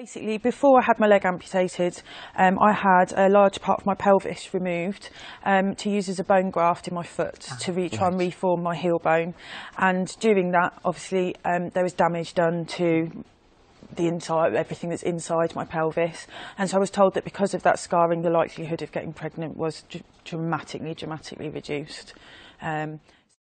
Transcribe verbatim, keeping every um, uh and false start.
Basically, before I had my leg amputated, um, I had a large part of my pelvis removed um, to use as a bone graft in my foot ah, to re try right. and reform my heel bone. And during that, obviously, um, there was damage done to the inside, everything that's inside my pelvis. And so I was told that because of that scarring, the likelihood of getting pregnant was dramatically, dramatically reduced. Um,